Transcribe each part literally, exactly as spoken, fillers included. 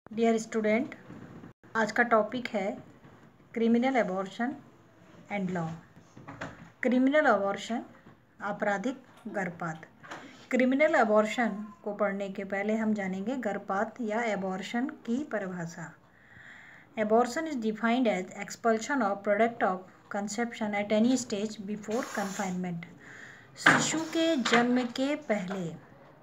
Dear student, आज का topic है criminal abortion and law. Criminal abortion, आपराधिक गर्भपात। क्रिमिनल अबॉर्शन को पढ़ने के पहले हम जानेंगे गर्भपात या अबॉर्शन की परिभाषा। Abortion is defined as expulsion of product of conception at any stage before confinement. शिशु के जन्म के पहले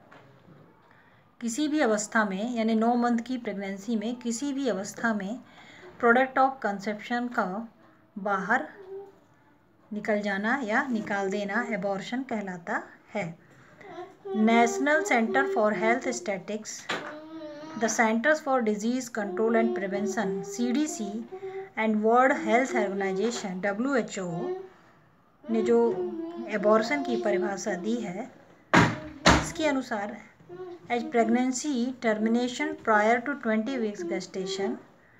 किसी भी अवस्था में, यानी नौ मंथ की प्रेगनेंसी में किसी भी अवस्था में प्रोडक्ट ऑफ कंसेप्शन का बाहर निकल जाना या निकाल देना एबॉर्शन कहलाता है। National centre for health statistics, the centres for disease control and prevention C D C and world health organisation W H O ने जो एबॉर्शन की परिभाषा दी है, इसके अनुसार as pregnancy termination prior to twenty weeks gestation.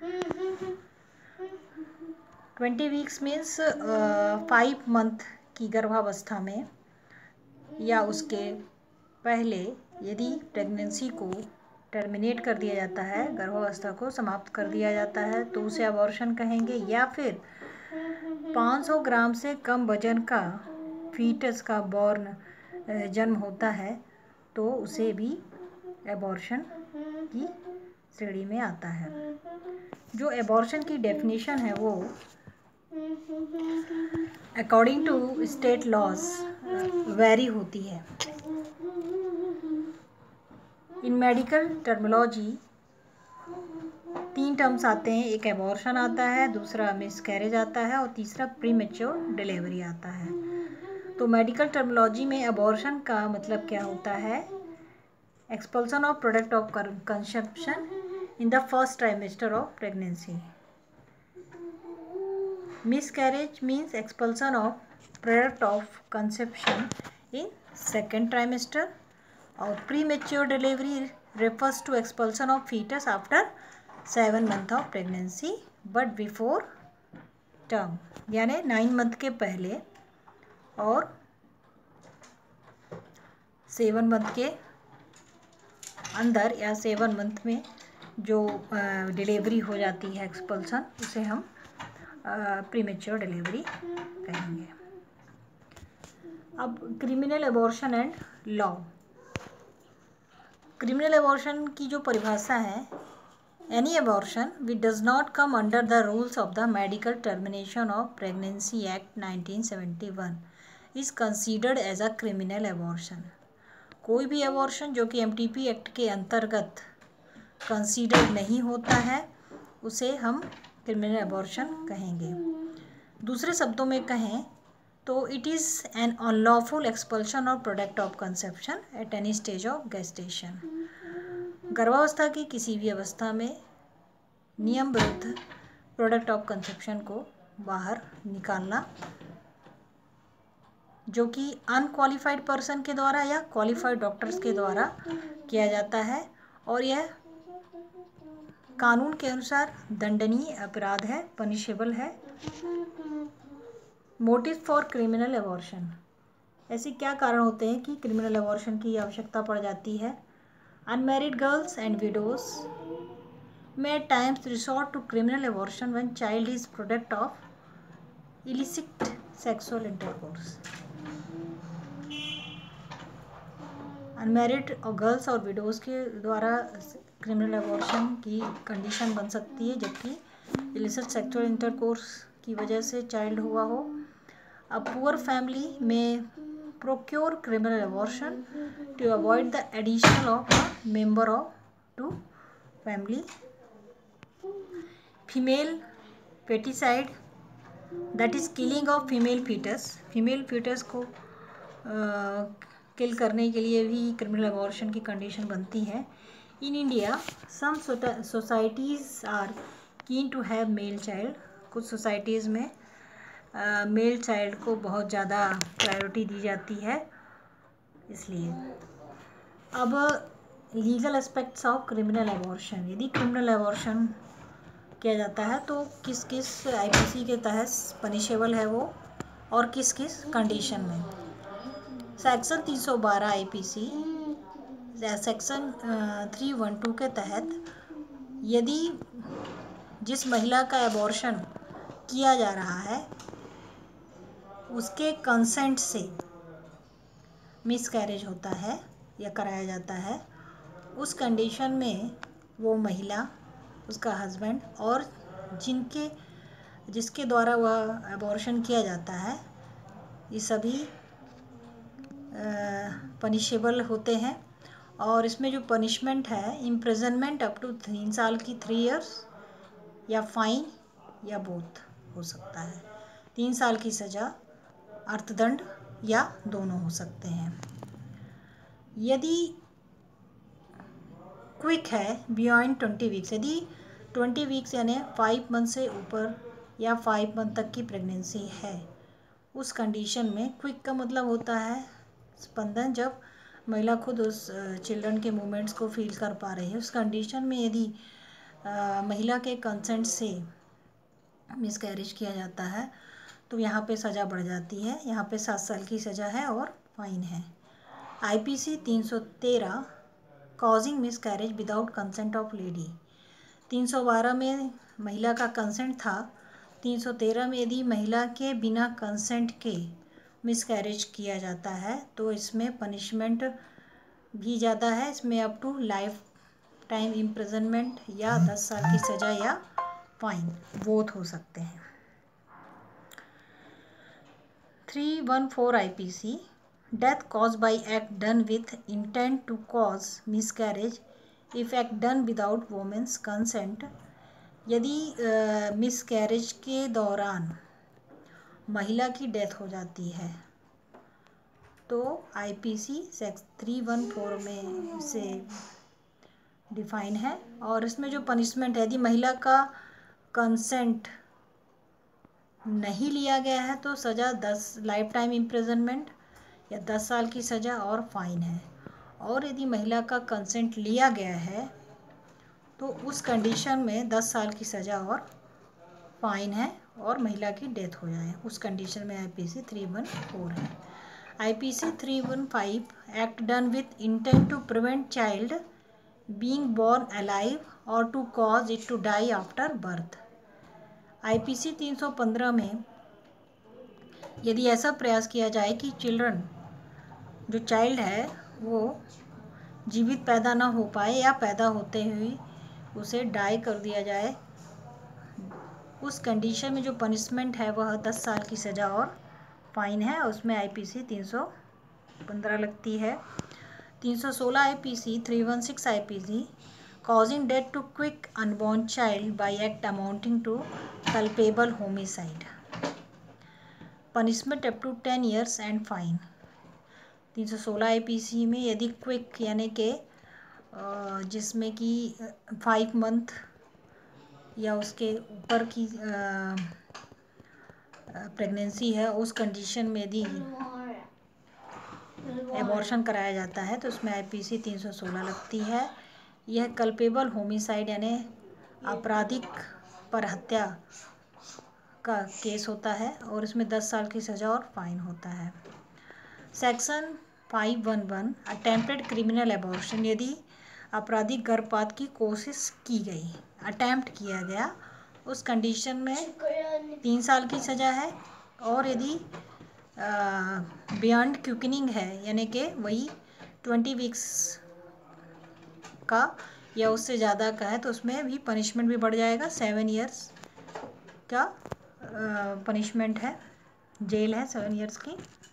twenty weeks means five uh, month की गर्भावस्था में या उसके पहले यदि प्रेगनेंसी को टर्मिनेट कर दिया जाता है, गर्भावस्था को समाप्त कर दिया जाता है, तो उसे अबॉर्शन कहेंगे। या फिर पाँच सौ ग्राम से कम वजन का फीटस का बॉर्न जन्म होता है तो उसे भी एबॉर्शन की श्रेणी में आता है। जो एबॉर्शन की डेफिनेशन है वो according to state laws vary होती है। इन मेडिकल टर्मिनोलॉजी तीन टर्म्स आते हैं, एक एबॉर्शन आता है, दूसरा मिसकैरेज आता है और तीसरा प्रीमेच्योर डिलीवरी आता है। तो मेडिकल टर्मिनोलॉजी में एबॉर्शन का मतलब क्या होता है? expulsion of product of conception in the first trimester of pregnancy. Miscarriage means expulsion of product of conception in second trimester, और premature delivery refers to expulsion of fetus after seven month of pregnancy but before term, यानी nine month के पहले और seven month के अंदर या seven month में जो डिलीवरी हो जाती है, एक्सपल्सन, उसे हम प्रीमेच्योर डिलीवरी कहेंगे। अब criminal abortion and law. Criminal abortion की जो परिभाषा है, any abortion which does not come under the rules of the medical termination of pregnancy act nineteen seventy one is considered as a criminal abortion. कोई भी abortion जो कि M T P act के अंतर्गत कंसीडर नहीं होता है उसे हम क्रिमिनल एबॉर्शन कहेंगे। दूसरे शब्दों में कहें तो it is an unlawful expulsion of product of conception at any stage of gestation. गर्भावस्था की किसी भी अवस्था में नियम विरुद्ध प्रोडक्ट ऑफ कंसेप्शन को बाहर निकालना, जो कि अनक्वालिफाइड पर्सन के द्वारा या क्वालिफाइड डॉक्टर्स के द्वारा किया जाता है, और यह कानून के अनुसार दंडनीय अपराध है, पनिशेबल है। मोटिव फॉर क्रिमिनल अबॉर्शन, ऐसे क्या कारण होते हैं कि क्रिमिनल अबॉर्शन की आवश्यकता पड़ जाती है? Unmarried girls and widows may at times resort to criminal abortion when child is product of illicit sexual intercourse. Unmarried और गर्ल्स और विडोज़ के द्वारा क्रिमिनल अबॉर्शन की कंडीशन बन सकती है, जबकि इलिसिट सेक्सुअल इंटरकोर्स की वजह से चाइल्ड हुआ हो। अ पुअर फैमिली में procure criminal abortion to avoid the addition of a member of to family. Female foeticide, that is killing of female foetus. Female foetus को किल करने के लिए भी क्रिमिनल अबॉर्शन की कंडीशन बनती है। In India some societies are keen to have male child. कुछ societies में मेल चाइल्ड को बहुत ज़्यादा प्रायोरिटी दी जाती है, इसलिए। अब legal aspects of criminal abortion. यदि क्रिमिनल अबॉर्शन किया जाता है तो किस किस आई पी सी के तहत पनिशेबल है वो, और किस किस कंडीशन में। सेक्शन तीन सौ बारह I P C section three one two के तहत यदि जिस महिला का एबॉर्शन किया जा रहा है उसके कंसेंट से मिसकैरेज होता है या कराया जाता है, उस कंडीशन में वो महिला, उसका हस्बैंड और जिनके जिसके द्वारा वह एबॉर्शन किया जाता है, ये सभी पनिशेबल होते हैं। और इसमें जो पनिशमेंट है, इम्प्रिजनमेंट अप टू तीन साल की थ्री इयर्स या फाइन या बोथ हो सकता है। तीन साल की सज़ा, अर्थदंड या दोनों हो सकते हैं। यदि क्विक है बियॉन्ड ट्वेंटी वीक्स, यदि ट्वेंटी वीक्स यानी फाइव मंथ से ऊपर या फाइव मंथ तक की प्रेगनेंसी है, उस कंडीशन में क्विक का मतलब होता है स्पंदन, जब महिला खुद उस चिल्ड्रन के मूवमेंट्स को फील कर पा रही है। उस कंडीशन में यदि आ, महिला के कंसेंट से मिसकैरेज किया जाता है तो यहाँ पे सज़ा बढ़ जाती है। यहाँ पे सात साल की सज़ा है और फाइन है। आईपीसी तीन सौ तेरह causing miscarriage without consent of lady, तीन सौ बारह में महिला का कंसेंट था, तीन सौ तेरह में यदि महिला के बिना कंसेंट के मिसकैरेज किया जाता है तो इसमें पनिशमेंट भी ज़्यादा है। इसमें up to life time imprisonment या दस साल की सज़ा या फाइन बोथ हो सकते हैं। Three one four IPC death cause by act done with intent to cause miscarriage if act done without women's consent, यदि मिसकैरेज uh, के दौरान महिला की डेथ हो जाती है तो IPC section three one four में से डिफाइन है। और इसमें जो पनिशमेंट है, यदि महिला का कंसेंट नहीं लिया गया है तो सज़ा दस लाइफ टाइम इम्प्रिजनमेंट या दस साल की सज़ा और फाइन है। और यदि महिला का कंसेंट लिया गया है तो उस कंडीशन में दस साल की सज़ा और फाइन है और महिला की डेथ हो जाए, उस कंडीशन में आईपीसी थ्री वन फोर है। IPC three one five act done with intent to prevent child being born alive और to cause it to die after birth, IPC तीन सौ पंद्रह में यदि ऐसा प्रयास किया जाए कि चिल्ड्रन, जो चाइल्ड है वो जीवित पैदा ना हो पाए या पैदा होते हुए उसे डाई कर दिया जाए, उस कंडीशन में जो पनिशमेंट है वह दस साल की सज़ा और फाइन है। उसमें आईपीसी तीन सौ पंद्रह लगती है। तीन सौ सोलह IPC three one six IPC causing death to quick unborn child by act amounting to culpable homicide, punishment up to ten years and fine। तीन सौ सोलह आईपीसी में यदि क्विक यानी कि जिसमें कि फाइव मंथ या उसके ऊपर की प्रेगनेंसी है, उस कंडीशन में यदि एबॉर्शन कराया जाता है तो उसमें आईपीसी तीन सौ सोलह लगती है। यह कल्पेबल होमिसाइड यानी आपराधिक पर हत्या का केस होता है और इसमें दस साल की सज़ा और फाइन होता है। Section five one one attempted criminal abortion, यदि आपराधिक गर्भपात की कोशिश की गई, अटेम्प्ट किया गया, उस कंडीशन में तीन साल की सज़ा है। और यदि बियॉन्ड क्विकनिंग है यानी कि वही ट्वेंटी वीक्स का या उससे ज़्यादा का है तो उसमें भी पनिशमेंट भी बढ़ जाएगा, सेवन इयर्स का पनिशमेंट है, जेल है सेवन इयर्स की।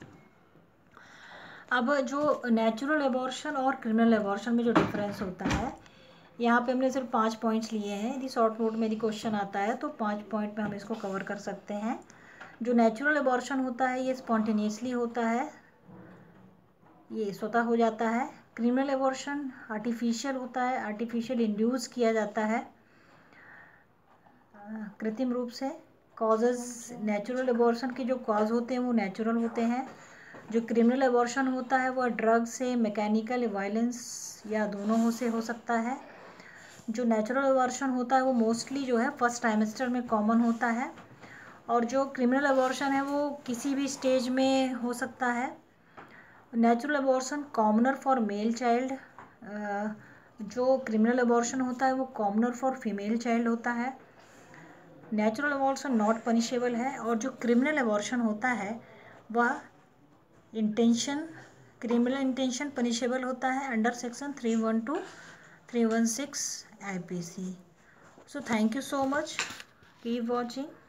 अब जो नेचुरल एबॉर्शन और क्रिमिनल एबॉर्शन में जो डिफरेंस होता है, यहाँ पे हमने सिर्फ पांच पॉइंट्स लिए हैं। यदि शॉर्ट नोट में यदि क्वेश्चन आता है तो पांच पॉइंट में हम इसको कवर कर सकते हैं। जो नेचुरल एबॉर्शन होता है ये स्पॉन्टेनियसली होता है, ये स्वतः हो जाता है। क्रिमिनल एबॉर्शन आर्टिफिशियल होता है, आर्टिफिशियल इंड्यूस किया जाता है कृत्रिम रूप से। कॉजेज़, नेचुरल एबॉर्शन के जो कॉज होते हैं वो नेचुरल होते हैं। जो क्रिमिनल एबॉर्शन होता है वह ड्रग से, मैकेनिकल वायलेंस या दोनों हो से हो सकता है। जो नेचुरल एबॉर्शन होता है वो मोस्टली जो है फर्स्ट ट्राइमेस्टर में कॉमन होता है और जो क्रिमिनल एबॉर्शन है वो किसी भी स्टेज में हो सकता है। Natural abortion commoner for male child, जो क्रिमिनल अबॉर्शन होता है वो कॉमनर फॉर फीमेल चाइल्ड होता है। नेचुरल अबॉर्शन नॉट पनिशेबल है, और जो क्रिमिनल अबॉर्शन होता है वह इंटेंशन क्रिमिनल इंटेंशन पनिशेबल होता है under section three one two three one six I P C. So thank you so much, keep watching.